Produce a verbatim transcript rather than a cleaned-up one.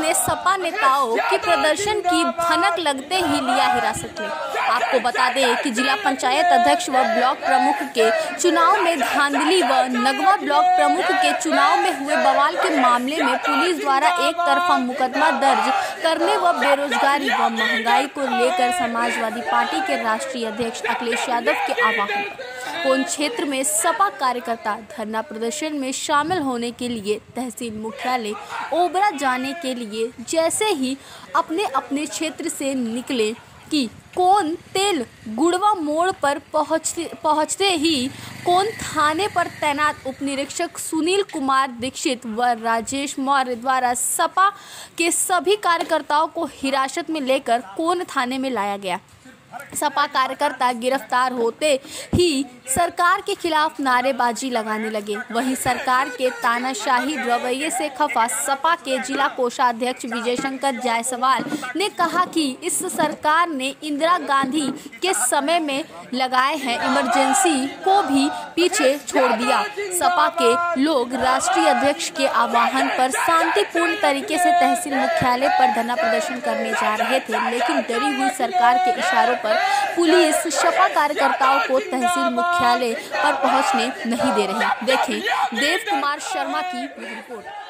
ने सपा नेताओं की प्रदर्शन की भनक लगते ही लिया हिरासत में। आपको बता दें कि जिला पंचायत अध्यक्ष व ब्लॉक प्रमुख के चुनाव में धांधली व नगवा ब्लॉक प्रमुख के चुनाव में हुए बवाल के मामले में पुलिस द्वारा एक तरफा मुकदमा दर्ज करने व बेरोजगारी व महंगाई को लेकर समाजवादी पार्टी के राष्ट्रीय अध्यक्ष अखिलेश यादव के आह्वान पर कोन क्षेत्र में सपा कार्यकर्ता धरना प्रदर्शन में शामिल होने के लिए तहसील मुख्यालय ओबरा जाने के लिए जैसे ही अपने अपने क्षेत्र से निकले कि कोन तेल गुड़वा मोड़ पर पहुंचते पहुंचते ही कोन थाने पर तैनात उप निरीक्षक सुनील कुमार दीक्षित व राजेश मौर्य द्वारा सपा के सभी कार्यकर्ताओं को हिरासत में लेकर कोन थाने में लाया गया। सपा कार्यकर्ता गिरफ्तार होते ही सरकार के खिलाफ नारेबाजी लगाने लगे। वहीं सरकार के तानाशाही रवैये से खफा सपा के जिला कोषाध्यक्ष विजय शंकर जायसवाल ने कहा कि इस सरकार ने इंदिरा गांधी के समय में लगाए हैं इमरजेंसी को भी पीछे छोड़ दिया। सपा के लोग राष्ट्रीय अध्यक्ष के आह्वान पर शांतिपूर्ण तरीके से तहसील मुख्यालय पर धरना प्रदर्शन करने जा रहे थे, लेकिन डरी हुई सरकार के इशारों पर पुलिस सपा कार्यकर्ताओं को तहसील मुख्यालय पर पहुंचने नहीं दे रही। देखें देव कुमार शर्मा की रिपोर्ट।